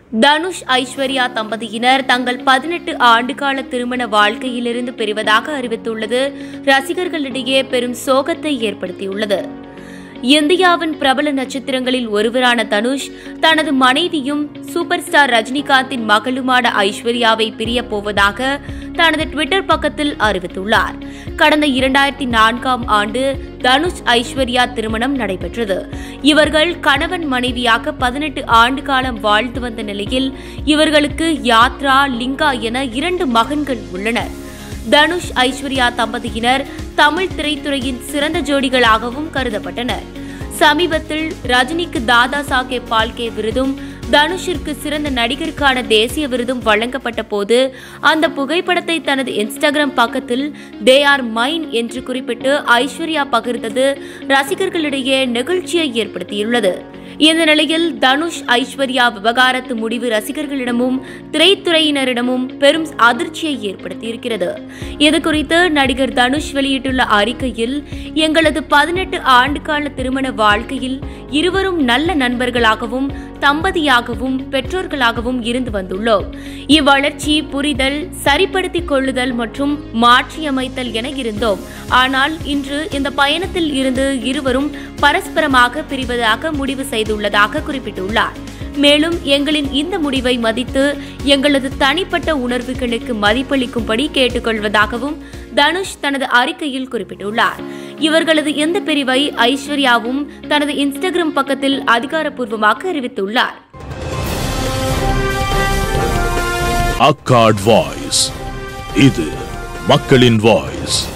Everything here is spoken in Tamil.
தனுஷ் ஐஸ்வர்யா தம்பதியினர் தங்கள் 18 ஆண்டுகால திருமண வாழ்க்கையிலிருந்து பிரிவதாக அறிவித்துள்ளது ரசிகர்களிடையே பெரும் சோகத்தை ஏற்படுத்தியுள்ளது. இந்தியாவின் பிரபல நட்சத்திரங்களில் ஒருவரான தனுஷ் தனது மனைவியும் சூப்பர் ஸ்டார் ரஜினிகாந்தின் மகளுமான ஐஸ்வர்யாவை பிரியப் போவதாக தனது ட்விட்டர் பக்கத்தில் அறிவித்துள்ளார். கடந்த 2004ஆம் ஆண்டு தனுஷ் ஐஸ்வர்யா திருமணம் நடைபெற்றது. இவர்கள் கணவன் மனைவியாக 18 ஆண்டு காலம் வாழ்ந்து வந்த நிலையில் இவர்களுக்கு யாத்ரா, லிங்கா என 2 மகன்கள் உள்ளனர். தனுஷ் ஐஸ்வர்யா தம்பதியினர் தமிழ் திரைத்துறையின் சிறந்த ஜோடிகளாகவும் கருதப்பட்டனர். சமீபத்தில் ரஜினிக்கு தாதா சாஹேப் பால்கே விருதும் தனுஷிற்கு சிறந்த நடிகருக்கான தேசிய விருதும் வழங்கப்பட்ட போது அந்த புகைப்படத்தை தனது இன்ஸ்டாகிராம் பக்கத்தில் "தே ஆர் மைன்" என்று குறிப்பிட்டு ஐஸ்வர்யா பகிர்ந்தது ரசிகர்களிடையே நெகிழ்ச்சியை ஏற்படுத்தியுள்ளது. இந்த நிலையில் தனுஷ் ஐஸ்வர்யா விவகாரத்து முடிவு ரசிகர்களிடமும் திரைத்துறையினரிடமும் பெரும் அதிர்ச்சியை ஏற்படுத்தியிருக்கிறது. இதுகுறித்து நடிகர் தனுஷ் வெளியிட்டுள்ள அறிக்கையில், "எங்களது 18 ஆண்டுகால திருமண வாழ்க்கையில் இருவரும் நல்ல நண்பர்களாகவும் தம்பதியாகவும் பெற்றோர்களாகவும் இருந்து வந்துள்ளோம். இவ்வளர்ச்சி, புரிதல், சரிப்படுத்திக் கொள்ளுதல் மற்றும் மாற்றியமைத்தல் என இருந்தோம். ஆனால் இன்று இந்த பயணத்தில் இருந்து இருவரும் பரஸ்பரமாக பிரிவதாக முடிவு செய்துள்ளதாக குறிப்பிட்டுள்ளார். மேலும் எங்களின் இந்த முடிவை மதித்து எங்களது தனிப்பட்ட உணர்வுகளுக்கு மதிப்பளிக்கும்படி கேட்டுக்கொள்வதாகவும் தனுஷ் தனது அறிக்கையில் குறிப்பிட்டுள்ளார். இவர்களது இந்த பிரிவை ஐஸ்வர்யாவும் தனது இன்ஸ்டாகிராம் பக்கத்தில் அதிகாரப்பூர்வமாக அறிவித்துள்ளார். அக்காட் வாய்ஸ், இது மக்களின் வாய்ஸ்.